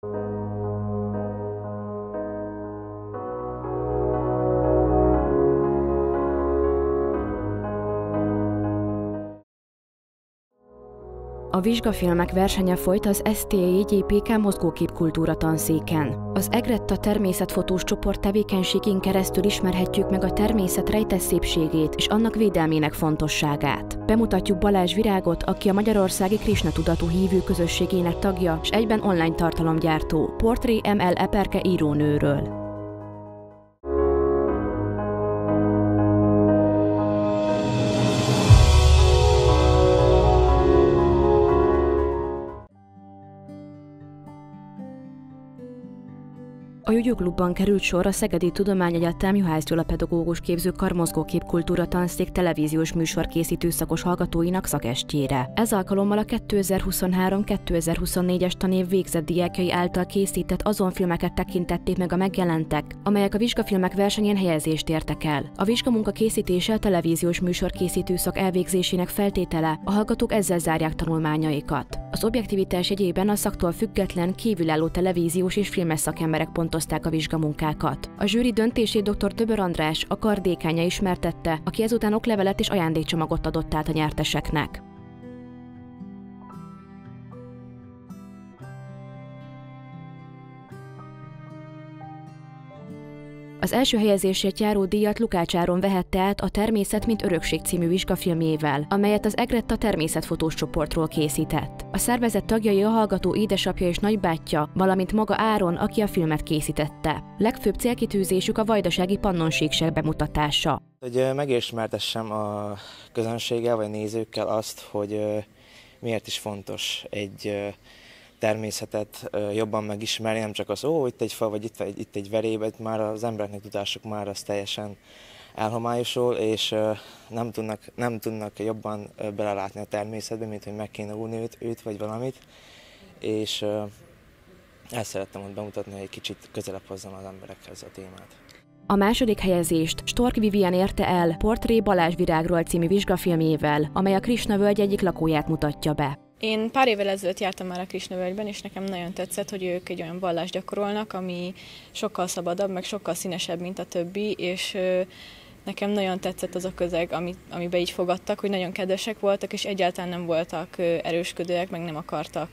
A vizsgafilmek versenye folyt az STE-JPK mozgóképkultúra tanszéken. Az Egretta természetfotós csoport tevékenységén keresztül ismerhetjük meg a természet rejtett szépségét és annak védelmének fontosságát. Bemutatjuk Balázs Virágot, aki a Magyarországi Krisna tudatú hívő közösségének tagja, és egyben online tartalomgyártó, Portré ML Eperke írónőről. A Jugyuklubban került sor a Szegedi Tudományegyetem Juhász Gyula pedagógus képző karmozgóképkultúra tanszék televíziós műsorkészítő szakos hallgatóinak szakestjére. Ez alkalommal a 2023-2024-es tanév végzett diákjai által készített azon filmeket tekintették meg a megjelentek, amelyek a vizsgafilmek versenyén helyezést értek el. A vizsgamunka készítése a televíziós műsorkészítő szak elvégzésének feltétele, a hallgatók ezzel zárják tanulmányaikat. Az objektivitás jegyében a szaktól független, kívülálló televíziós és filmes szakemberek pontozták a vizsgamunkákat. A zsűri döntését dr. Töbör András, a kar dékánja ismertette, aki ezután oklevelet és ajándékcsomagot adott át a nyerteseknek. Az első helyezésért járó díjat Lukács Áron vehette át a Természet mint örökség című vizsgafilmjével, amelyet az Egretta természetfotós csoportról készített. A szervezet tagjai a hallgató édesapja és nagybátyja, valamint maga Áron, aki a filmet készítette. Legfőbb célkitűzésük a vajdasági pannonsíkság bemutatása. Hogy megismertessem a közönséggel vagy nézőkkel azt, hogy miért is fontos egy természetet jobban megismerni, nem csak az, itt egy fa, vagy itt egy veréb, már az embereknek tudásuk már az teljesen elhomályosul, és nem tudnak jobban belelátni a természetbe, mint hogy meg kéne úrni őt vagy valamit, és ezt szerettem ott bemutatni, hogy egy kicsit közelebb hozzam az emberekhez a témát. A második helyezést Stork Vivian érte el Portré Balázs Virágról című vizsgafilmjével, amely a Krisna völgy egyik lakóját mutatja be. Én pár évvel ezelőtt jártam már a Krisna völgyben, és nekem nagyon tetszett, hogy ők egy olyan vallást gyakorolnak, ami sokkal szabadabb, meg sokkal színesebb, mint a többi, és nekem nagyon tetszett az a közeg, amiben így fogadtak, hogy nagyon kedvesek voltak, és egyáltalán nem voltak erősködőek, meg nem akartak,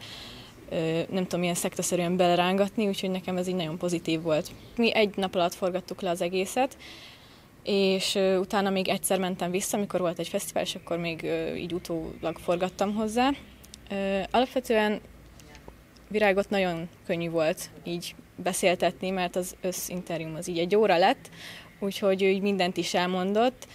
nem tudom, ilyen szektaszerűen belerángatni, úgyhogy nekem ez így nagyon pozitív volt. Mi egy nap alatt forgattuk le az egészet, és utána még egyszer mentem vissza, amikor volt egy fesztivál, és akkor még így utólag forgattam hozzá. Alapvetően Virágot nagyon könnyű volt így beszéltetni, mert az összinterjúm az így 1 óra lett, úgyhogy ő így mindent is elmondott.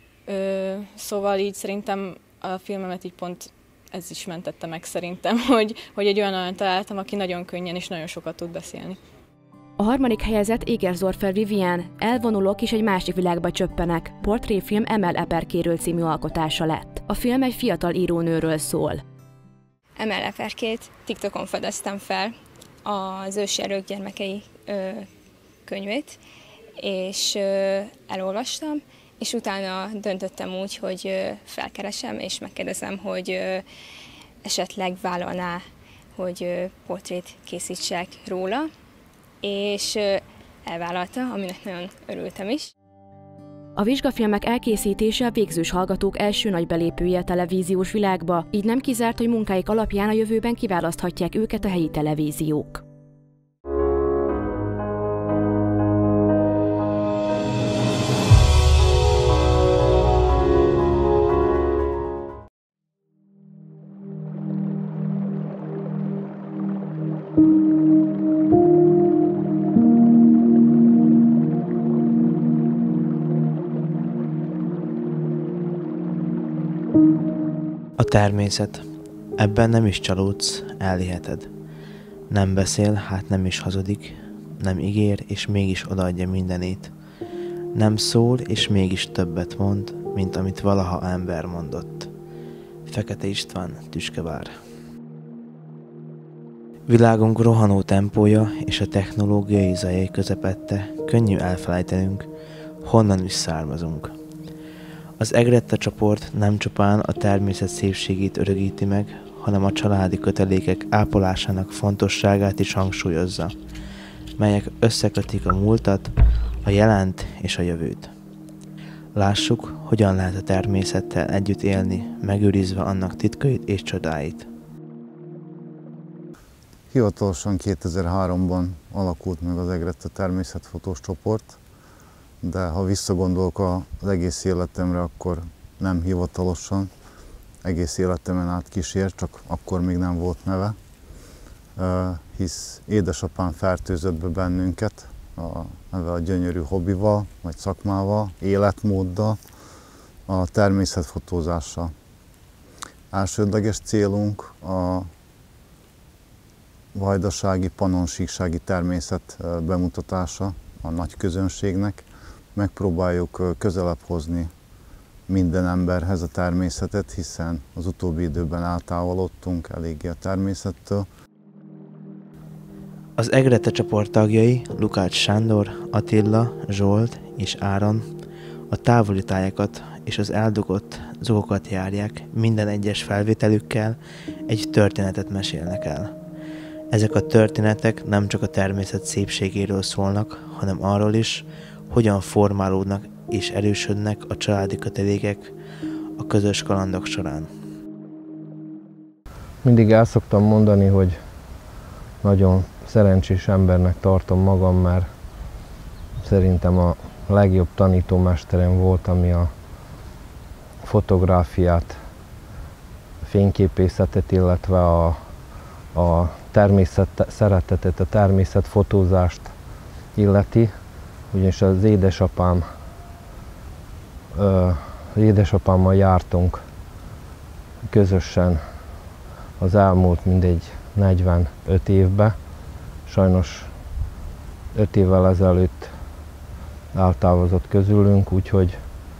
Szóval így szerintem a filmemet így pont ez is mentette meg szerintem, hogy egy olyan találtam, aki nagyon könnyen és nagyon sokat tud beszélni. A harmadik helyezett Egersdorfer Vivian, Elvonulok és egy másik világba csöppenek, portréfilm ML Eperkéről című alkotása lett. A film egy fiatal írónőről szól. ML Eperkét TikTokon fedeztem fel, az Ősi Erők gyermekei könyvét, és elolvastam, és utána döntöttem úgy, hogy felkeresem, és megkérdezem, hogy esetleg vállalná, hogy portrét készítsek róla, és elvállalta, aminek nagyon örültem is. A vizsgafilmek elkészítése a végzős hallgatók első nagy belépője a televíziós világba, így nem kizárt, hogy munkáik alapján a jövőben kiválaszthatják őket a helyi televíziók. A természet. Ebben nem is csalódsz, elhiheted. Nem beszél, hát nem is hazudik. Nem ígér, és mégis odaadja mindenét. Nem szól, és mégis többet mond, mint amit valaha ember mondott. Fekete István, Tüskevár. Világunk rohanó tempója és a technológiai zajai közepette könnyű elfelejtenünk, honnan is származunk. Az Egretta csoport nem csupán a természet szépségét örökíti meg, hanem a családi kötelékek ápolásának fontosságát is hangsúlyozza, melyek összekötik a múltat, a jelent és a jövőt. Lássuk, hogyan lehet a természettel együtt élni, megőrizve annak titkait és csodáit. Hivatalosan 2003-ban alakult meg az Egrette természetfotós csoport, de ha visszagondolok az egész életemre, akkor nem hivatalosan, egész életemen át kísért, csak akkor még nem volt neve, hisz édesapám fertőzött be bennünket a gyönyörű hobbival, vagy szakmával, életmóddal, a természetfotózással. Elsődleges célunk a vajdasági, pannonsíksági természet bemutatása a nagy közönségnek. Megpróbáljuk közelebb hozni minden emberhez a természetet, hiszen az utóbbi időben eltávolodtunk eléggé a természettől. Az Egrette csoport tagjai, Lukács Sándor, Attila, Zsolt és Áron a távoli tájakat és az eldugott zogokat járják, minden egyes felvételükkel egy történetet mesélnek el. Ezek a történetek nem csak a természet szépségéről szólnak, hanem arról is, hogyan formálódnak és erősödnek a családi kötelékek a közös kalandok során. Mindig el szoktam mondani, hogy nagyon szerencsés embernek tartom magam, mert szerintem a legjobb tanítómesterem volt, ami a fotográfiát, a fényképészetet, illetve a természet szeretetet, a természetfotózást illeti, ugyanis az édesapámmal jártunk közösen az elmúlt mindegy 45 évben. Sajnos 5 évvel ezelőtt eltávozott közülünk, úgyhogy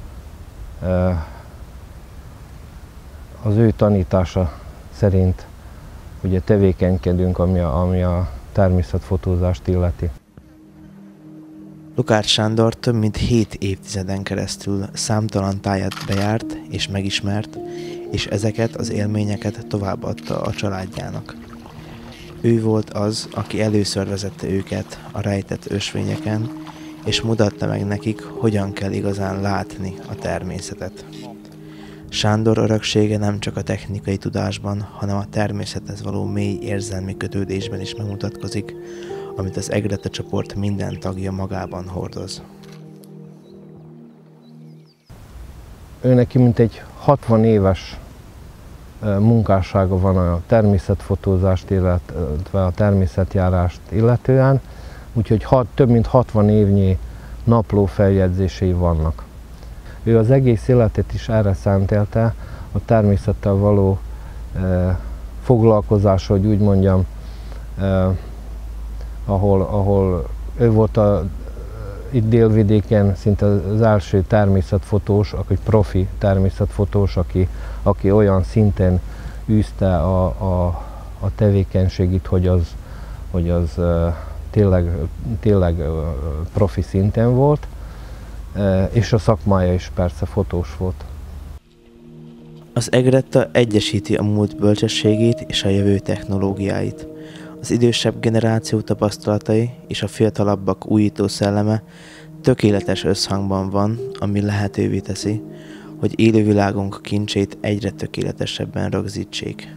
az ő tanítása szerint ugye tevékenykedünk, ami a természetfotózást illeti. Lukács Sándor több mint 7 évtizeden keresztül számtalan tájat bejárt és megismert, és ezeket az élményeket továbbadta a családjának. Ő volt az, aki először vezette őket a rejtett ösvényeken, és mutatta meg nekik, hogyan kell igazán látni a természetet. Sándor öröksége nem csak a technikai tudásban, hanem a természethez való mély érzelmi kötődésben is megmutatkozik, amit az Egrette csoport minden tagja magában hordoz. Ő neki mintegy 60 éves munkássága van a természetfotózást, illetve a természetjárást illetően, úgyhogy több mint 60 évnyi naplófeljegyzései vannak. Ő az egész életét is erre szentelte, a természettel való foglalkozásra, hogy úgy mondjam, ahol ő volt itt Délvidéken szinte az első természetfotós, aki profi természetfotós, aki olyan szinten űzte a tevékenységét, hogy az tényleg profi szinten volt, és a szakmája is persze fotós volt. Az Egrette egyesíti a múlt bölcsességét és a jövő technológiáit. Az idősebb generáció tapasztalatai és a fiatalabbak újító szelleme tökéletes összhangban van, ami lehetővé teszi, hogy élővilágunk kincsét egyre tökéletesebben rögzítsék.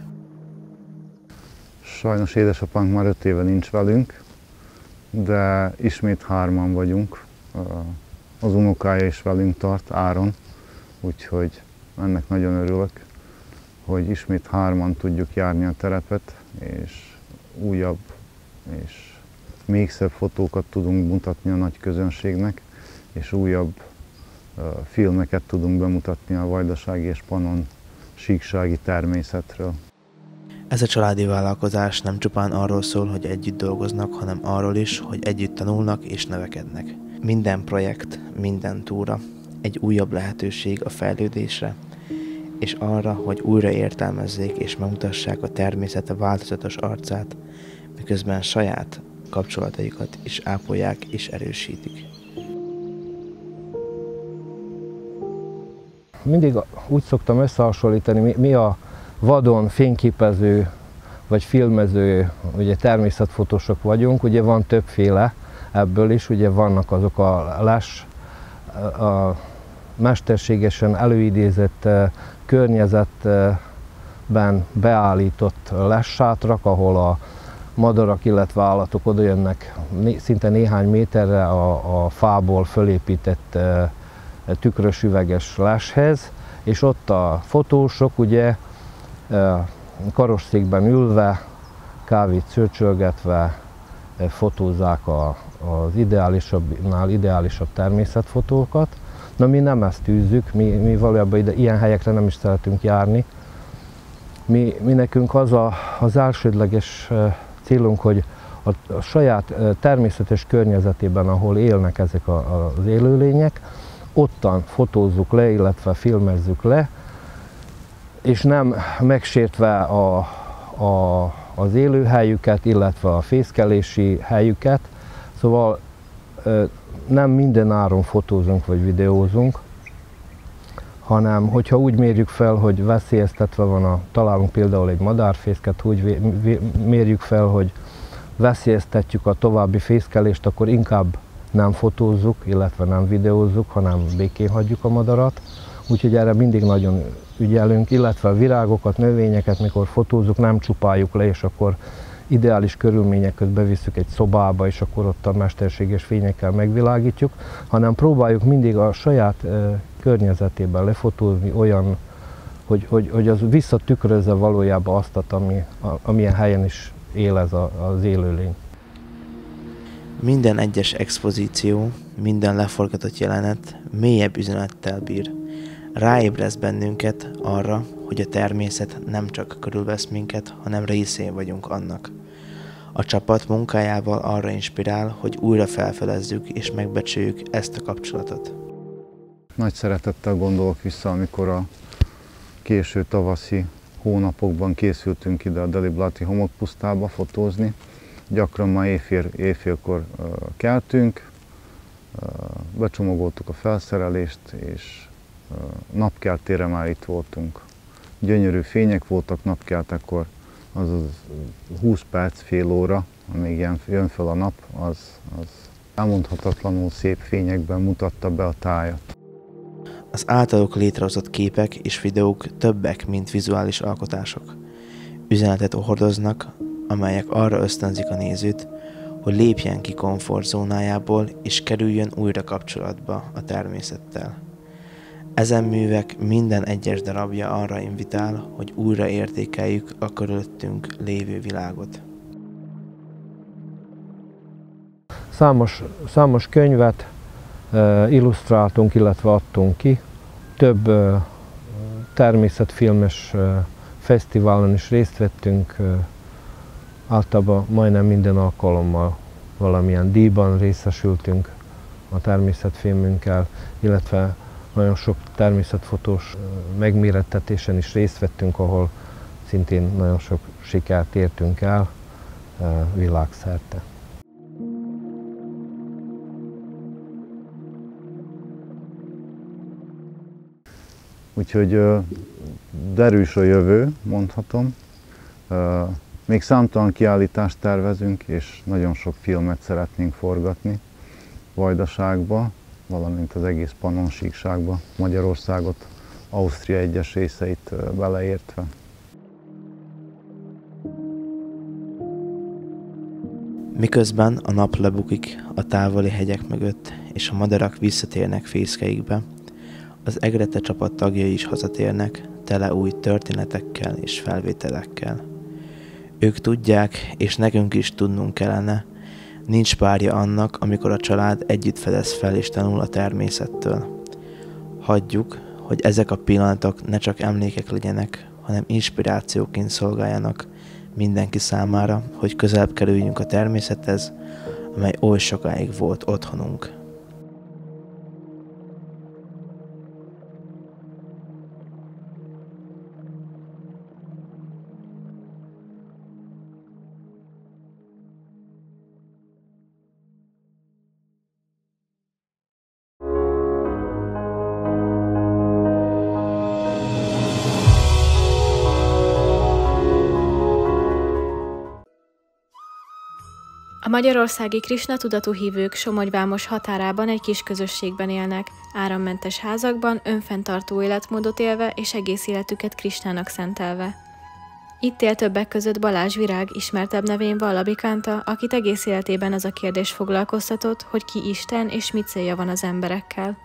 Sajnos édesapánk már 5 éve nincs velünk, de ismét 3-an vagyunk. Az unokája is velünk tart, Áron, úgyhogy ennek nagyon örülök, hogy ismét 3-an tudjuk járni a terepet, és újabb és még szebb fotókat tudunk mutatni a nagy közönségnek, és újabb filmeket tudunk bemutatni a vajdasági és pannon síksági természetről. Ez a családi vállalkozás nem csupán arról szól, hogy együtt dolgoznak, hanem arról is, hogy együtt tanulnak és növekednek. Minden projekt, minden túra egy újabb lehetőség a fejlődésre, és arra, hogy újra értelmezzék és megmutassák a természet változatos arcát, miközben saját kapcsolataikat is ápolják és erősítik. Mindig úgy szoktam összehasonlítani, mi a vadon fényképező vagy filmező, ugye természetfotósok vagyunk, ugye van többféle ebből is, ugye vannak azok a mesterségesen előidézett környezetben beállított lessátrak, ahol a madarak, illetve állatok odajönnek szinte néhány méterre a fából fölépített tükrös üveges leshez, és ott a fotósok ugye karosszékben ülve, kávét szőcsölgetve fotózzák az ideálisabbnál ideálisabb természetfotókat. Na mi nem ezt tűzzük, mi valójában ilyen helyekre nem is szeretünk járni. Mi nekünk az elsődleges célunk, hogy a saját természetes környezetében, ahol élnek ezek az élőlények, ottan fotózzuk le, illetve filmezzük le, és nem megsértve az élőhelyüket, illetve a fészkelési helyüket. Szóval nem minden áron fotózunk vagy videózunk, hanem hogyha úgy mérjük fel, hogy veszélyeztetve van, találunk például egy madárfészket, úgy mérjük fel, hogy veszélyeztetjük a további fészkelést, akkor inkább nem fotózzuk, illetve nem videózzuk, hanem békén hagyjuk a madarat. Úgyhogy erre mindig nagyon ügyelünk, illetve a virágokat, növényeket, mikor fotózzuk, nem csupáljuk le, és akkor ideális körülmények között bevisszük egy szobába, és akkor ott a mesterséges fényekkel megvilágítjuk, hanem próbáljuk mindig a saját környezetében lefotózni olyan, hogy az visszatükrözze valójában azt, amilyen helyen is él ez az élőlény. Minden egyes expozíció, minden leforgatott jelenet mélyebb üzenettel bír. Ráébreszt bennünket arra, hogy a természet nem csak körülvesz minket, hanem részén vagyunk annak. A csapat munkájával arra inspirál, hogy újra felfedezzük és megbecsüljük ezt a kapcsolatot. Nagy szeretettel gondolok vissza, amikor a késő tavaszi hónapokban készültünk ide a Deliblati homokpusztába fotózni. Gyakran már éjfélkor keltünk, becsomagoltuk a felszerelést, és napkeltére már itt voltunk. Gyönyörű fények voltak napkeltekor, azaz 20 perc, fél óra, amíg jön fel a nap, az elmondhatatlanul szép fényekben mutatta be a tájat. Az általuk létrehozott képek és videók többek, mint vizuális alkotások. Üzenetet hordoznak, amelyek arra ösztönzik a nézőt, hogy lépjen ki komfortzónájából és kerüljön újra kapcsolatba a természettel. Ezen művek minden egyes darabja arra invitál, hogy újra értékeljük a körülöttünk lévő világot. Számos könyvet illusztráltunk, illetve adtunk ki. Több természetfilmes fesztiválon is részt vettünk. Általában majdnem minden alkalommal valamilyen díjban részesültünk a természetfilmünkkel, illetve nagyon sok természetfotós megmérettetésen is részt vettünk, ahol szintén nagyon sok sikert értünk el világszerte. Úgyhogy derűs a jövő, mondhatom. Még számtalan kiállítást tervezünk, és nagyon sok filmet szeretnénk forgatni Vajdaságba, valamint az egész Pannonsíkságba, Magyarországot, Ausztria egyes részeit beleértve. Miközben a nap lebukik a távoli hegyek mögött, és a madarak visszatérnek fészkeikbe, az Egrete csapat tagjai is hazatérnek, tele új történetekkel és felvételekkel. Ők tudják, és nekünk is tudnunk kellene, nincs párja annak, amikor a család együtt fedez fel és tanul a természettől. Hagyjuk, hogy ezek a pillanatok ne csak emlékek legyenek, hanem inspirációként szolgáljanak mindenki számára, hogy közelebb kerüljünk a természethez, amely oly sokáig volt otthonunk. A magyarországi Krisna tudatú hívők Somogy-Vámos határában egy kis közösségben élnek, árammentes házakban, önfenntartó életmódot élve és egész életüket Krisnának szentelve. Itt él többek között Balázs Virág, ismertebb nevén Vallabi Kánta, akit egész életében az a kérdés foglalkoztatott, hogy ki Isten és mi célja van az emberekkel.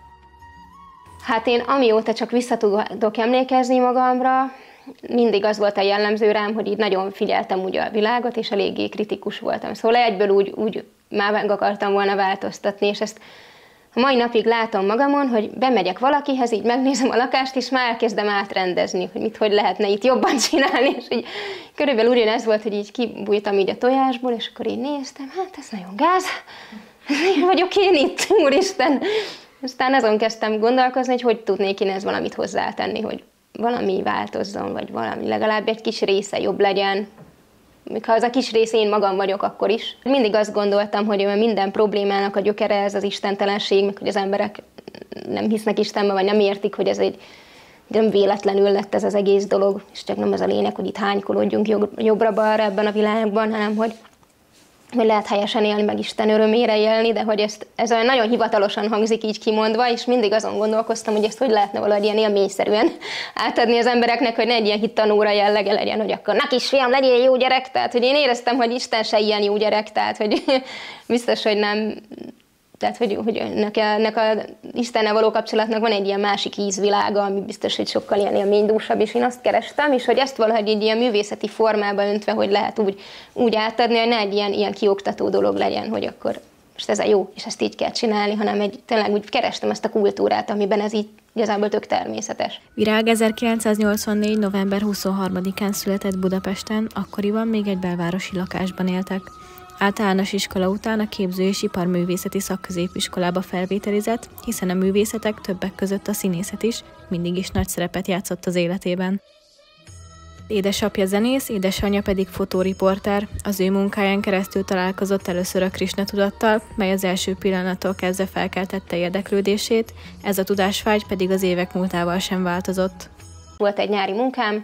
Hát én amióta csak vissza tudok emlékezni magamra, mindig az volt a jellemző rám, hogy így nagyon figyeltem úgy a világot, és eléggé kritikus voltam. Szóval egyből úgy már meg akartam volna változtatni, és ezt a mai napig látom magamon, hogy bemegyek valakihez, így megnézem a lakást, és már elkezdem átrendezni, hogy hogy lehetne itt jobban csinálni, és így körülbelül ugyanez volt, hogy így kibújtam így a tojásból, és akkor így néztem, hát ez nagyon gáz, miért vagyok én itt, úristen. Aztán azon kezdtem gondolkozni, hogy tudnék én ez valamit hozzátenni, hogy valami változzon, vagy valami legalább egy kis része jobb legyen. Még ha az a kis rész én magam vagyok, akkor is. Mindig azt gondoltam, hogy minden problémának a gyökere ez az istentelenség, meg hogy az emberek nem hisznek Istenbe, vagy nem értik, hogy ez nem véletlenül lett ez az egész dolog, és csak nem az a lényeg, hogy itt hánykolódjunk jobbra-balra ebben a világban, hanem hogy lehet helyesen élni, meg Isten örömére élni, de hogy ez olyan nagyon hivatalosan hangzik így kimondva, és mindig azon gondolkoztam, hogy ezt hogy lehetne valahogy ilyen élményszerűen átadni az embereknek, hogy ne egy ilyen hittanóra jellege legyen, hogy akkor na kisfiam, legyél jó gyerek, tehát hogy én éreztem, hogy Isten se ilyen jó gyerek, tehát hogy biztos, hogy nem, tehát hogy ennek a Istennel való kapcsolatnak van egy ilyen másik ízvilága, ami biztos, hogy sokkal ilyen élménydúsabb, és én azt kerestem, és hogy ezt valahogy egy ilyen művészeti formába öntve, hogy lehet úgy átadni, hogy ne egy ilyen kioktató dolog legyen, hogy akkor most ez a jó, és ezt így kell csinálni, hanem tényleg úgy kerestem ezt a kultúrát, amiben ez így igazából tök természetes. Virág 1984. november 23-án született Budapesten, akkoriban még egy belvárosi lakásban éltek. Általános iskola után a Képző- és Iparművészeti Szakközépiskolába felvételizett, hiszen a művészetek, többek között a színészet is mindig is nagy szerepet játszott az életében. Édesapja zenész, édesanyja pedig fotóriporter, az ő munkáján keresztül találkozott először a Krisna tudattal, mely az első pillanattól kezdve felkeltette érdeklődését, ez a tudásvágy pedig az évek múltával sem változott. Volt egy nyári munkám,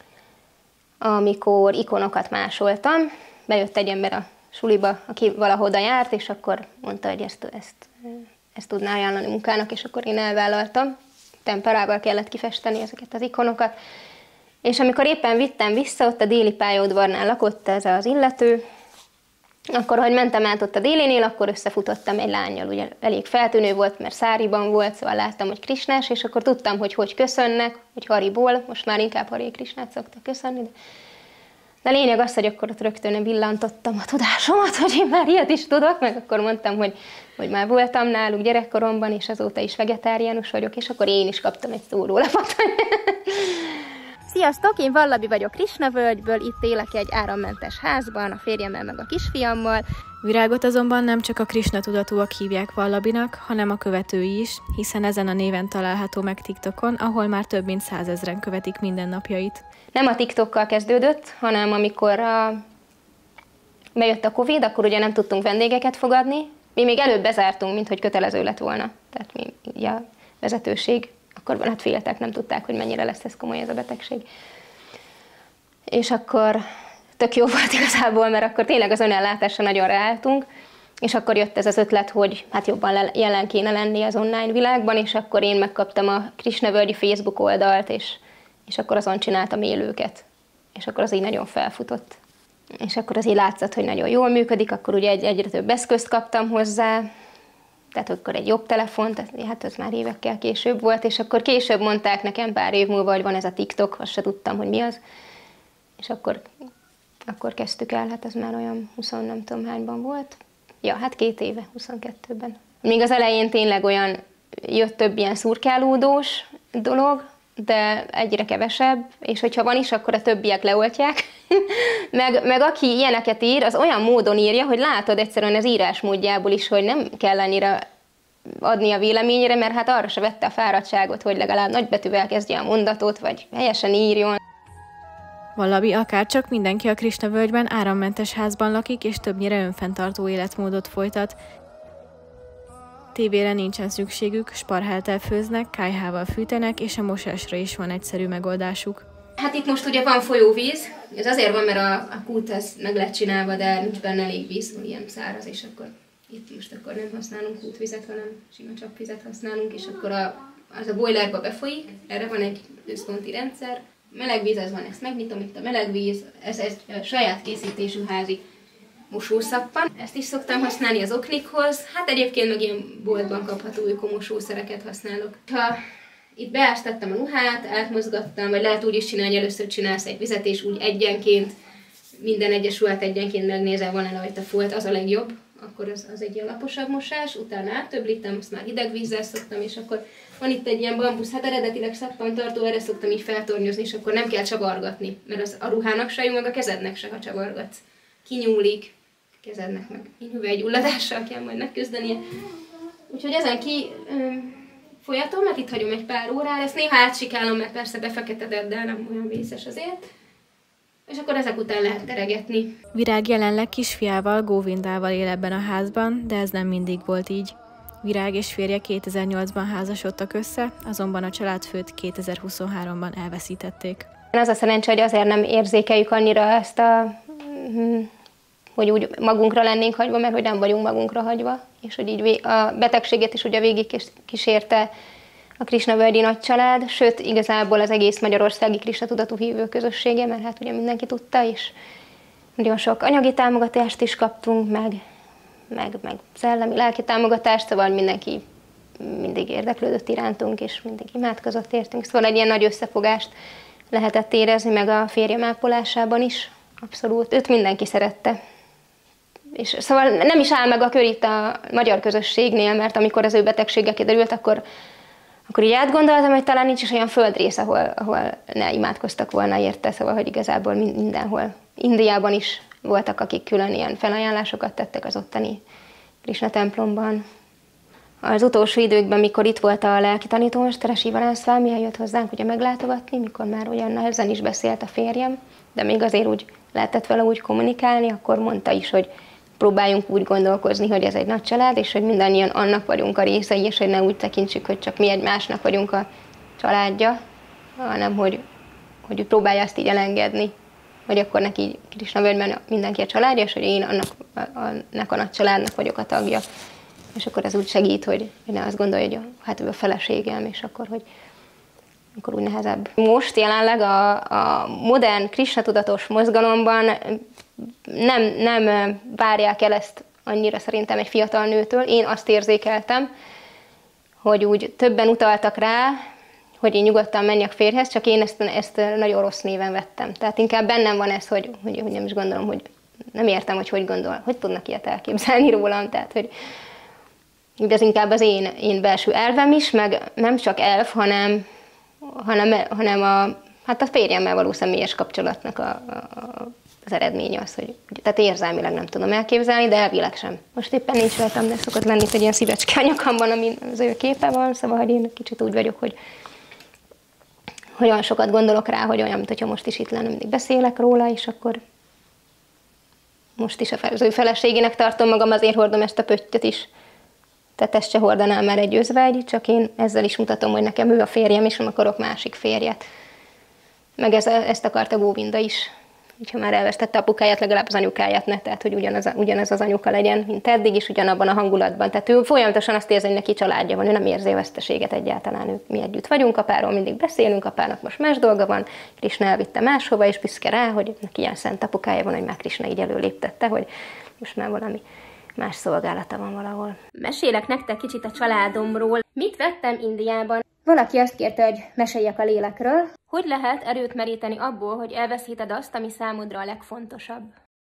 amikor ikonokat másoltam, bejött egy ember a suliba, aki valahoda járt, és akkor mondta, hogy ezt tudná ajánlani munkának, és akkor én elvállaltam. Temperával kellett kifesteni ezeket az ikonokat. És amikor éppen vittem vissza, ott a déli pályaudvarnál lakott ez az illető, akkor, hogy mentem át ott a délinél, akkor összefutottam egy lánnyal, ugye elég feltűnő volt, mert száriban volt, szóval láttam, hogy krisnás, és akkor tudtam, hogy köszönnek, hogy Hariból, most már inkább Hari Krisnát szoktak köszönni, de lényeg az, hogy akkor ott rögtön villantottam a tudásomat, hogy én már ilyet is tudok, meg akkor mondtam, hogy már voltam náluk gyerekkoromban, és azóta is vegetáriánus vagyok, és akkor én is kaptam egy szórólapot. Sziasztok, én Vallabi vagyok Krisnavölgyből, itt élek egy árammentes házban, a férjemmel meg a kisfiammal. Virágot azonban nem csak a Krisna tudatúak hívják Vallabinak, hanem a követői is, hiszen ezen a néven található meg TikTokon, ahol már több mint 100 000-en követik mindennapjait. Nem a TikTokkal kezdődött, hanem amikor bejött a Covid, akkor ugye nem tudtunk vendégeket fogadni. Mi még előbb bezártunk, mint hogy kötelező lett volna. Tehát mi ugye a vezetőség, akkor hát féltek, nem tudták, hogy mennyire lesz ez komoly ez a betegség. És akkor tök jó volt igazából, mert akkor tényleg az önellátásra nagyon ráálltunk, és akkor jött ez az ötlet, hogy hát jobban jelen kéne lenni az online világban, és akkor én megkaptam a Krisnavölgyi Facebook oldalt, és akkor azon csináltam élőket. És akkor az így nagyon felfutott. És akkor az így látszott, hogy nagyon jól működik, akkor ugye egyre több eszközt kaptam hozzá, tehát akkor egy jobb telefont, hát ez már évekkel később volt, és akkor később mondták nekem pár év múlva, hogy van ez a TikTok, azt se tudtam, hogy mi az. És akkor kezdtük el, hát ez már olyan 20 nem tudom hányban volt. Ja, hát 2 éve, 22-ben. Még az elején tényleg olyan jött több ilyen szurkálódós dolog, de egyre kevesebb, és hogyha van is, akkor a többiek leoltják. meg aki ilyeneket ír, az olyan módon írja, hogy látod egyszerűen az írásmódjából is, hogy nem kell annyira adni a véleményre, mert hát arra se vette a fáradtságot, hogy legalább nagybetűvel kezdje a mondatot, vagy helyesen írjon. Vallabi akárcsak mindenki a Krisnavölgyben árammentes házban lakik, és többnyire önfenntartó életmódot folytat. Tévére nincsen szükségük, sparháltel főznek, kályhával fűtenek, és a mosásra is van egyszerű megoldásuk. Hát itt most ugye van folyóvíz, ez azért van, mert a kút az meg lett csinálva, de nincs benne elég víz, ilyen száraz, és akkor itt most akkor nem használunk kútvizet, hanem sima csapvizet használunk, és akkor az a boilerba befolyik, erre van egy központi rendszer. Meleg víz, az van, ezt megnyitom, itt a meleg víz, ez egy saját készítésű házi mosószappan. Ezt is szoktam használni az oknikhoz, hát egyébként meg ilyen boltban kapható ökomosószereket használok. Ha itt beáztattam a ruhát, átmozgattam, vagy lehet úgy is csinálni, hogy először csinálsz egy vizet, és úgy egyenként, minden egyes ruhát egyenként megnézel, van-e rajta folt, az a legjobb. Akkor az egy ilyen laposabb mosás, utána áttöblítem, azt már hideg vízzel szoktam, és akkor van itt egy ilyen bambusz, hát eredetileg szappantartó, erre szoktam így feltornyozni, és akkor nem kell csavargatni, mert az a ruhának se jó, meg a kezednek se, ha csavargatsz. Kinyúlik, kezednek meg hüvelygyulladással kell majd megküzdenie. Úgyhogy ezen folyatom, mert itt hagyom egy pár órára, ezt néha átsikálom, mert persze befeketedett, de nem olyan vészes azért. És akkor ezek után lehet teregetni. Virág jelenleg kisfiával, Góvindával él ebben a házban, de ez nem mindig volt így. Virág és férje 2008-ban házasodtak össze, azonban a családfőt 2023-ban elveszítették. Az a szerencse, hogy azért nem érzékeljük annyira ezt hogy úgy magunkra lennénk hagyva, mert hogy nem vagyunk magunkra hagyva, és hogy így a betegséget is ugye végig kísérte a Krisnavölgyi nagy család, sőt igazából az egész magyarországi Krisna tudatú hívő közössége, mert hát ugye mindenki tudta, és nagyon sok anyagi támogatást is kaptunk, meg szellemi, lelki támogatást, szóval mindenki mindig érdeklődött irántunk, és mindig imádkozott értünk. Szóval egy ilyen nagy összefogást lehetett érezni, meg a férjem ápolásában is, abszolút. Őt mindenki szerette. És szóval nem is áll meg a kör itt a magyar közösségnél, mert amikor az ő betegsége kiderült, akkor így átgondoltam, hogy talán nincs is olyan földrész, ahol ne imádkoztak volna érte, szóval, hogy igazából mindenhol. Indiában is voltak, akik külön ilyen felajánlásokat tettek az ottani Krisna templomban. Az utolsó időkben, mikor itt volt a lelki tanítómester, Sivalán Szvámi, eljött hozzánk ugye meglátogatni, mikor már olyan nehezen is beszélt a férjem, de még azért úgy lehetett vele úgy kommunikálni, akkor mondta is, hogy próbáljunk úgy gondolkozni, hogy ez egy nagy család, és hogy mindannyian annak vagyunk a részei, és hogy ne úgy tekintsük, hogy csak mi egymásnak vagyunk a családja, hanem hogy próbálja azt így elengedni, hogy akkor neki Krisnavölgyben mindenki a családja, és hogy én annak a nagy családnak vagyok a tagja. És akkor ez úgy segít, hogy ne azt gondolja, hogy hát ő a feleségem, és akkor úgy nehezebb. Most jelenleg a modern Krisna tudatos mozgalomban nem várják el ezt annyira szerintem egy fiatal nőtől. Én azt érzékeltem, hogy úgy többen utaltak rá, hogy én nyugodtan menjek férjhez, csak én ezt nagyon rossz néven vettem. Tehát inkább bennem van ez, hogy nem is gondolom, hogy nem értem, hogy gondol, hogy tudnak ilyet elképzelni rólam. Tehát, hogy ez inkább az én belső elvem is, meg nem csak elv, hanem a férjemmel való személyes kapcsolatnak az eredménye az, hogy tehát érzelmileg nem tudom elképzelni, de elvileg sem. Most éppen nincs rajtam, de szokott lenni egy ilyen szívecske a nyakamban, amin az ő képe van, szóval hogy én kicsit úgy vagyok, hogy olyan sokat gondolok rá, hogy olyan, mintha most is itt lenne, mindig beszélek róla, és akkor most is az ő feleségének tartom magam, azért hordom ezt a pöttyöt is. Tehát ezt se hordanám már egy özvegy, csak én ezzel is mutatom, hogy nekem ő a férjem, és nem akarok másik férjet. Meg ezt akarta Góvinda is. Úgyhogy már elvesztette apukáját, legalább az anyukáját ne, tehát hogy ugyanaz az anyuka legyen, mint eddig is, ugyanabban a hangulatban. Tehát ő folyamatosan azt érzi, hogy neki családja van, ő nem érzi a veszteséget egyáltalán. Mi együtt vagyunk, apáról mindig beszélünk, apának most más dolga van, Krisna elvitte máshova, és büszke rá, hogy neki ilyen szent apukája van, hogy már Krisna így előléptette, hogy most már valami más szolgálata van valahol. Mesélek nektek kicsit a családomról. Mit vettem Indiában? Valaki azt kérte, hogy meséljek a lélekről. Hogy lehet erőt meríteni abból, hogy elveszíted azt, ami számodra a legfontosabb?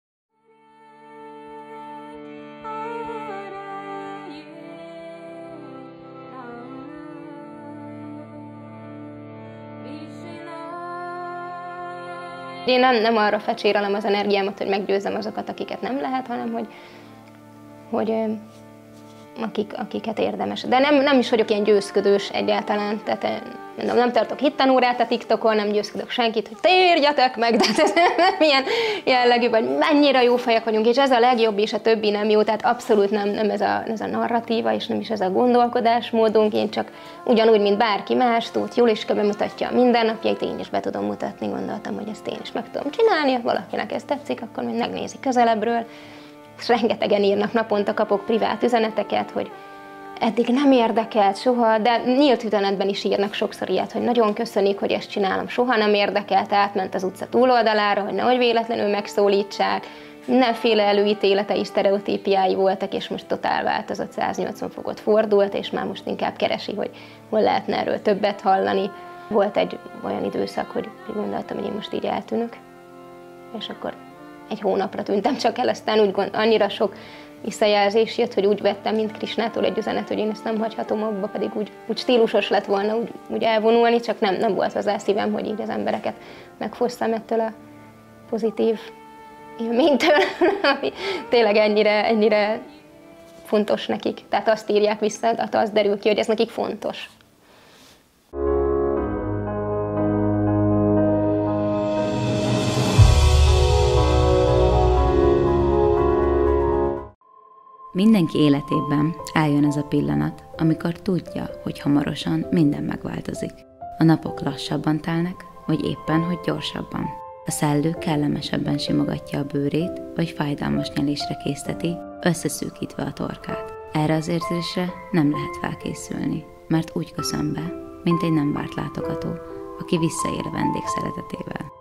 Én nem arra fecsérelem az energiámat, hogy meggyőzzem azokat, akiket nem lehet, hanem hogy akiket érdemes. De nem is vagyok ilyen győzködős egyáltalán, tehát nem tartok hittanórát a TikTokon, nem győzködök senkit, hogy térjetek meg, de ez nem ilyen jellegű, vagy mennyire jó fejek vagyunk, és ez a legjobb, és a többi nem jó, tehát abszolút nem ez a narratíva, és nem is ez a gondolkodásmódunk, én csak ugyanúgy, mint bárki más, Tóth Juliska bemutatja a mindennapjait, én is be tudom mutatni, gondoltam, hogy ezt én is meg tudom csinálni, ha valakinek ez tetszik, akkor majd megnézi közelebbről, és rengetegen írnak, naponta kapok privát üzeneteket, hogy eddig nem érdekelt soha, de nyílt üzenetben is írnak sokszor ilyet, hogy nagyon köszönik, hogy ezt csinálom, soha nem érdekelt, átment az utca túloldalára, hogy nehogy véletlenül megszólítsák, mindenféle előítéletei, sztereotípiái voltak, és most totál változott, 180 fokot fordult, és már most inkább keresi, hogy hol lehetne erről többet hallani. Volt egy olyan időszak, hogy gondoltam, hogy én most így eltűnök, és akkor egy hónapra tűntem csak el, aztán annyira sok visszajelzés jött, hogy úgy vettem, mint Krisnától egy üzenet, hogy én ezt nem hagyhatom abba, pedig úgy stílusos lett volna úgy elvonulni, csak nem volt hozzá szívem, hogy így az embereket megfosszam ettől a pozitív élménytől, ami tényleg ennyire fontos nekik. Tehát azt írják vissza, az derül ki, hogy ez nekik fontos. Mindenki életében eljön ez a pillanat, amikor tudja, hogy hamarosan minden megváltozik. A napok lassabban telnek, vagy éppen, hogy gyorsabban. A szellő kellemesebben simogatja a bőrét, vagy fájdalmas nyelésre készteti, összeszűkítve a torkát. Erre az érzésre nem lehet felkészülni, mert úgy köszön be, mint egy nem várt látogató, aki visszaér a vendég szeretetével.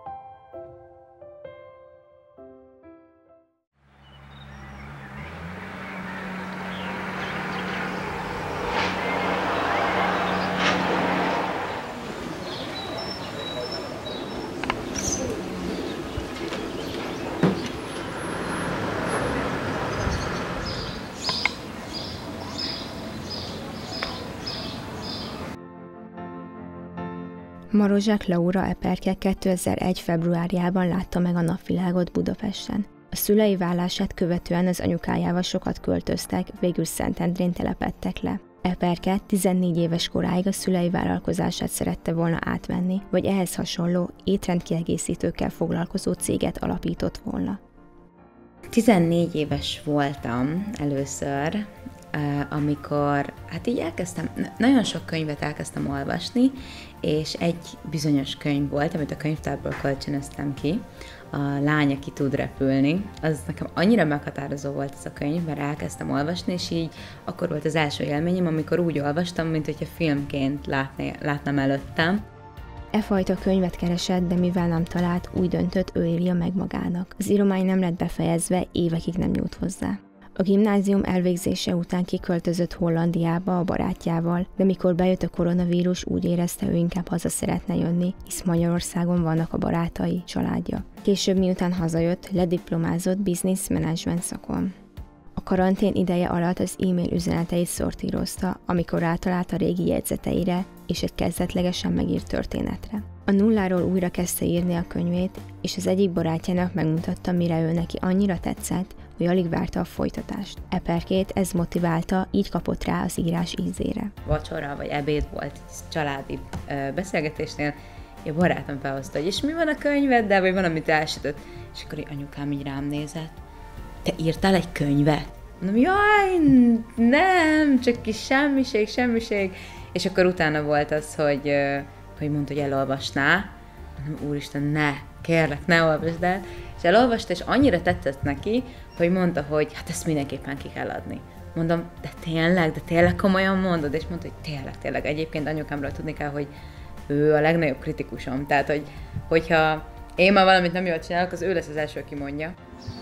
Marozsák Laura Eperke 2001. februárjában látta meg a napvilágot Budapesten. A szülei válását követően az anyukájával sokat költöztek, végül Szentendrén telepedtek le. Eperke 14 éves koráig a szülei vállalkozását szerette volna átvenni, vagy ehhez hasonló étrendkiegészítőkkel foglalkozó céget alapított volna. 14 éves voltam először, amikor így elkezdtem, nagyon sok könyvet elkezdtem olvasni, és egy bizonyos könyv volt, amit a könyvtárból kölcsönöztem ki, a Lány, aki tud repülni. Az nekem annyira meghatározó volt ez a könyv, mert elkezdtem olvasni, és így akkor volt az első élményem, amikor úgy olvastam, mint hogyha filmként látnám előttem. E fajta könyvet keresett, de mivel nem talált, úgy döntött, ő írja meg magának. Az íromány nem lett befejezve, évekig nem jut hozzá. A gimnázium elvégzése után kiköltözött Hollandiába a barátjával, de mikor bejött a koronavírus, úgy érezte, ő inkább haza szeretne jönni, hisz Magyarországon vannak a barátai, családja. Később, miután hazajött, lediplomázott business management szakon. A karantén ideje alatt az e-mail üzeneteit szortírozta, amikor rátalált a régi jegyzeteire és egy kezdetlegesen megírt történetre. A nulláról újra kezdte írni a könyvét, és az egyik barátjának megmutatta, mire ő neki annyira tetszett, hogy alig várta a folytatást. Eperkét ez motiválta, így kapott rá az írás ízére. Vacsora vagy ebéd volt családi beszélgetésnél, a barátom felhozta, hogy és mi van a könyveddel, vagy van, amit elsütött. És akkor anyukám így rám nézett. Te írtál egy könyvet? Mondom, jaj, nem, csak kis semmiség. És akkor utána volt az, hogy mondta, hogy elolvasná. Mondom, úristen, ne, kérlek, ne olvasd el. És elolvasta, és annyira tetszett neki, hogy mondta, hogy hát ezt mindenképpen ki kell adni. Mondom, de tényleg komolyan mondod? És mondta, hogy tényleg. Egyébként anyukámról tudni kell, hogy ő a legnagyobb kritikusom. Tehát, hogyha én már valamit nem jól csinálok, az ő lesz az első, aki mondja.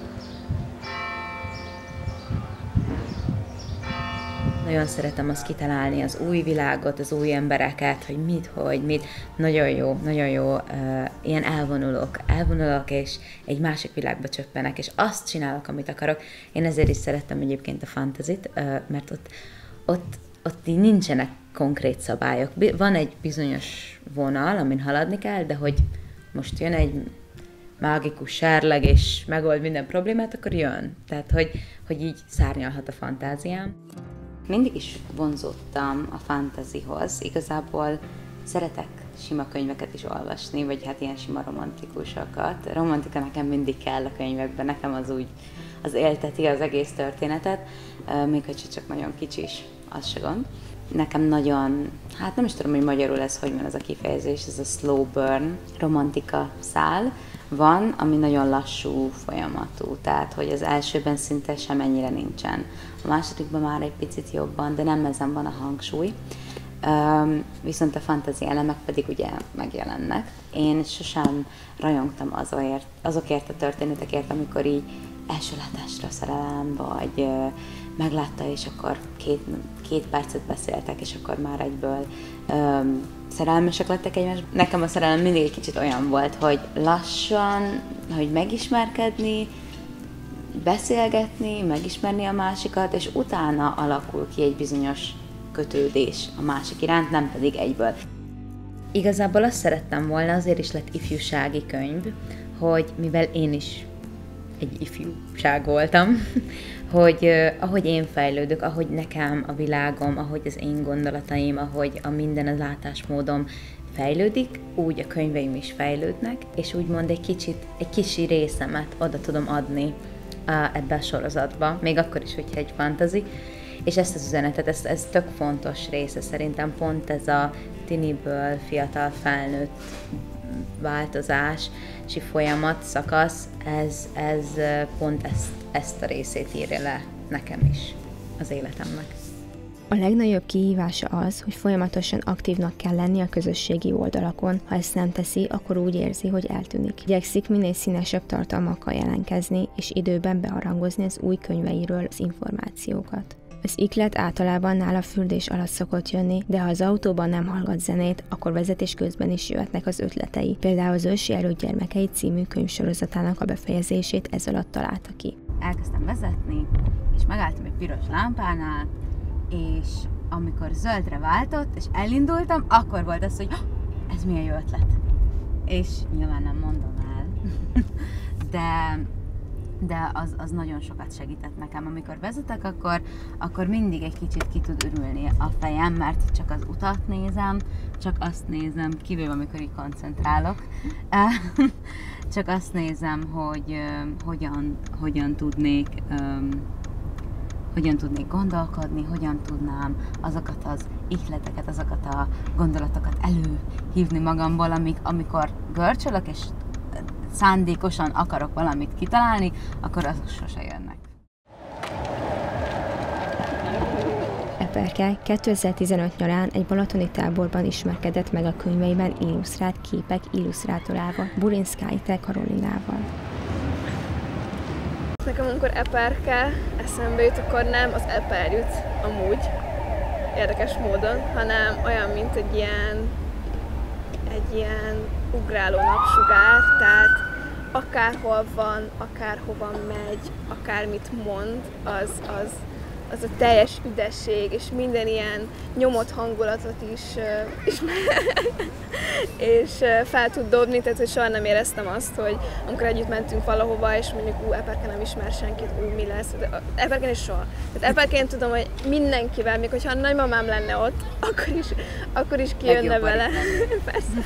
Nagyon szeretem azt kitalálni, az új világot, az új embereket, hogy mit. Nagyon jó, ilyen elvonulok, és egy másik világba csöppenek, és azt csinálok, amit akarok. Én ezért is szerettem egyébként a fantasyt, mert ott így nincsenek konkrét szabályok. Van egy bizonyos vonal, amin haladni kell, de hogy most jön egy mágikus serleg, és megold minden problémát, akkor jön. Tehát, hogy így szárnyalhat a fantáziám. Mindig is vonzódtam a fantasyhoz. Igazából szeretek sima könyveket is olvasni, vagy hát ilyen sima romantikusokat. A romantika nekem mindig kell a könyvekben, nekem az úgy az élteti az egész történetet, még hogyha csak nagyon kicsi is, az se gond. Nekem nagyon, hát nem is tudom, hogy magyarul ez, hogy van ez a kifejezés, ez a slow burn romantika szál van, ami nagyon lassú folyamatú, tehát hogy az elsőben szinte semennyire nincsen. A másodikban már egy picit jobban, de nem ezen van a hangsúly. Viszont a fantasy elemek pedig ugye megjelennek. Én sosem rajongtam azokért a történetekért, amikor így első látásra szerelem, vagy meglátta, és akkor két percet beszéltek, és akkor már egyből szerelmesek lettek egymásba. Nekem a szerelem mindig egy kicsit olyan volt, hogy lassan, hogy megismerkedni, beszélgetni, megismerni a másikat, és utána alakul ki egy bizonyos kötődés a másik iránt, nem pedig egyből. Igazából azt szerettem volna, azért is lett ifjúsági könyv, hogy mivel én is egy ifjúság voltam, hogy ahogy én fejlődök, ahogy nekem a világom, ahogy az én gondolataim, ahogy a minden az látásmódom fejlődik, úgy a könyveim is fejlődnek, és úgymond egy kicsi részemet oda tudom adni ebbe a sorozatba, még akkor is, hogyha egy fantasy. És ezt az üzenetet, ez tök fontos része szerintem, pont ez a tiniből fiatal felnőtt változási folyamat, szakasz, ez pont ezt a részét írja le nekem is az életemnek. A legnagyobb kihívása az, hogy folyamatosan aktívnak kell lenni a közösségi oldalakon. Ha ezt nem teszi, akkor úgy érzi, hogy eltűnik. Igyekszik minél színesebb tartalmakkal jelentkezni, és időben beharangozni az új könyveiről az információkat. Az iklet általában nála fürdés alatt szokott jönni, de ha az autóban nem hallgat zenét, akkor vezetés közben is jöhetnek az ötletei. Például az Ősi Erők gyermekei című könyvsorozatának a befejezését ez alatt találta ki. Elkezdtem vezetni, és megálltam egy piros lámpánál, és amikor zöldre váltott, és elindultam, akkor volt az, hogy ez milyen jó ötlet. És nyilván nem mondom el, de az nagyon sokat segített nekem. Amikor vezetek, akkor mindig egy kicsit ki tud örülni a fejem, mert csak az utat nézem, csak azt nézem, kivéve amikor így koncentrálok, csak azt nézem, hogy hogyan tudnék gondolkodni, hogyan tudnám azokat az ihleteket, azokat a gondolatokat előhívni magamból, amikor görcsölök, és szándékosan akarok valamit kitalálni, akkor azok sose jönnek. Eperke 2015 nyarán egy balatoni táborban ismerkedett meg a könyveiben illusztrált képek illusztrátorával, Burinszkáite Karolinával. Nekem amikor Eperke eszembe jut, akkor nem az Eper jut amúgy érdekes módon, hanem olyan, mint egy ilyen ugráló napsugár, tehát akárhol van, akárhova megy, akármit mond, az a teljes üdesség, és minden ilyen nyomott hangulatot is és fel tud dobni, tehát hogy soha nem éreztem azt, hogy amikor együtt mentünk valahova, és mondjuk Eperke nem ismer senkit, mi lesz. Eperken is soha. Tehát Eperken tudom, hogy mindenkivel, még hogyha a nagymamám lenne ott, akkor is kijönne vele. Persze.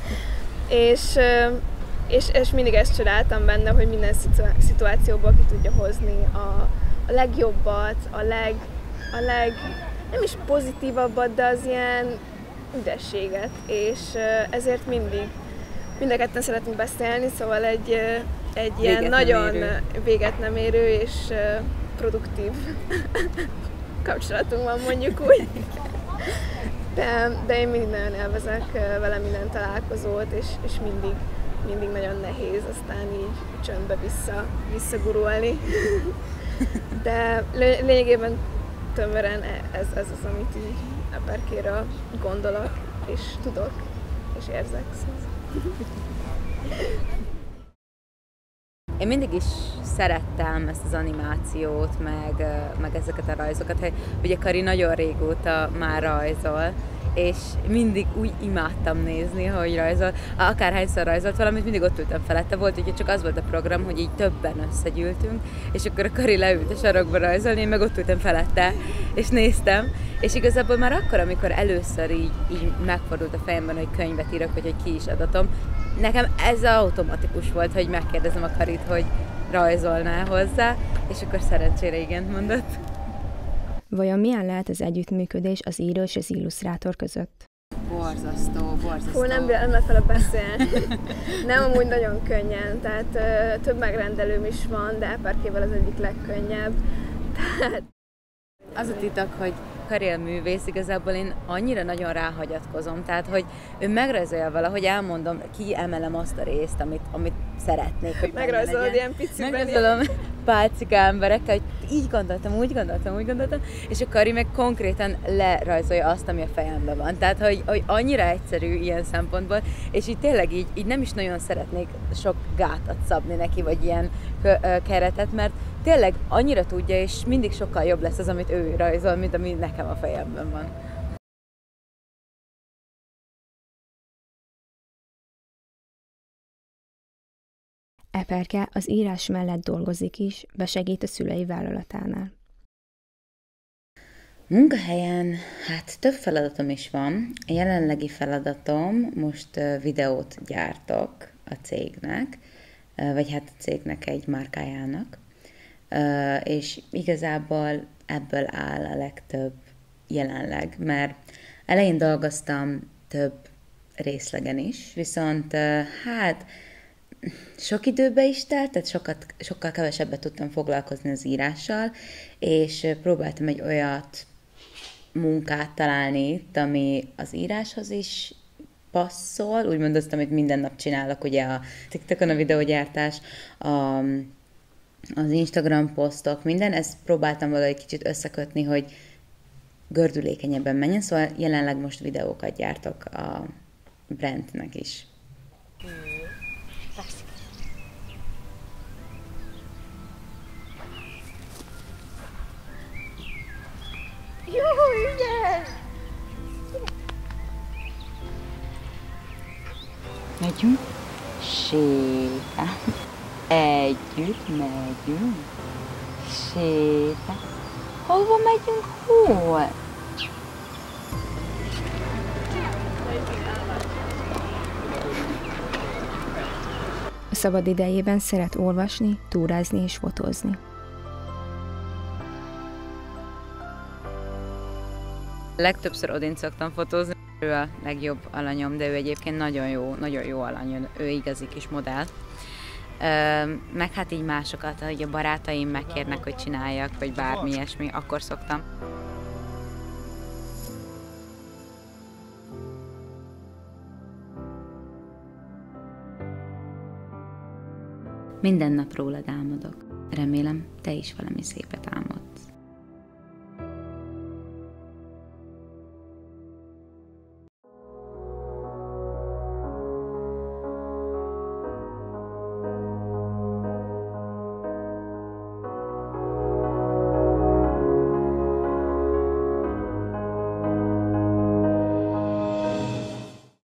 És mindig ezt csodáltam benne, hogy minden szituációból ki tudja hozni a legjobbat, a leg nem is pozitívabbat, de az ilyen üdességet, és ezért mind a ketten szeretünk beszélni, szóval egy ilyen nagyon véget nem érő és produktív kapcsolatunk van, mondjuk úgy. De én mindig nagyon élvezek vele minden találkozót, és mindig nagyon nehéz aztán így csöndbe visszagurulni. De lényegében tömören ez az, amit így Eperkéről gondolok, és tudok, és érzek. Én mindig is szerettem ezt az animációt, meg ezeket a rajzokat. Ugye Kari nagyon régóta már rajzol, és mindig úgy imádtam nézni, hogy rajzol. Akárhányszor rajzolt valamit, mindig ott ültem felette. Volt, hogy csak az volt a program, hogy így többen összegyűltünk, és akkor a Kari leült a sarokba rajzolni, én meg ott ültem felette, és néztem. És igazából már akkor, amikor először így megfordult a fejemben, hogy könyvet írok, vagy hogy ki is adatom, nekem ez automatikus volt, hogy megkérdezem a Karit, hogy rajzolná hozzá, és akkor szerencsére igent mondott. Vajon milyen lehet az együttműködés az író és az illusztrátor között? Borzasztó. Hú, nem bele beszélni. Nem, amúgy nagyon könnyen, tehát több megrendelőm is van, de Eperkével az egyik legkönnyebb. Tehát... Az a titok, hogy Kari a művész, igazából én annyira nagyon ráhagyatkozom, tehát hogy ő megrajzolja valahogy, elmondom, kiemelem azt a részt, amit szeretnék, hogy megrajzolod ilyen piciben. Megrajzolom pálcika emberekkel, hogy így gondoltam, úgy gondoltam, és a Kari meg konkrétan lerajzolja azt, ami a fejemben van. Tehát, hogy annyira egyszerű ilyen szempontból, és így tényleg így nem is nagyon szeretnék sok gátat szabni neki, vagy ilyen keretet, mert tényleg annyira tudja, és mindig sokkal jobb lesz az, amit ő rajzol, mint ami nekem a fejemben van. Eperke az írás mellett dolgozik is, besegít a szülei vállalatánál. Munkahelyen hát több feladatom is van. A jelenlegi feladatom, most videót gyártok a cégnek, vagy hát a cégnek egy márkájának, és igazából ebből áll a legtöbb jelenleg, mert elején dolgoztam több részlegen is, viszont hát sok időbe is telt, tehát sokkal kevesebbet tudtam foglalkozni az írással, és próbáltam egy olyat munkát találni itt, ami az íráshoz is passzol, úgymond azt, amit minden nap csinálok, ugye a TikTokon a videógyártás, az Instagram posztok, minden, ezt próbáltam valahogy kicsit összekötni, hogy gördülékenyebben menjen, szóval jelenleg most videókat gyártok a brandnek is. Jó, igen! Megyünk sétálni. Együtt megyünk sétálni. Hova megyünk? Hol? A szabad idejében szeret olvasni, túrázni és fotózni. Legtöbbször Odint szoktam fotózni. Ő a legjobb alanyom, de ő egyébként nagyon jó alany, ő igazi kis modell. Meg hát így másokat, hogy a barátaim megkérnek, hogy csináljak, vagy bármi ilyesmi, akkor szoktam. Minden nap rólad álmodok. Remélem, te is valami szépet álmodsz.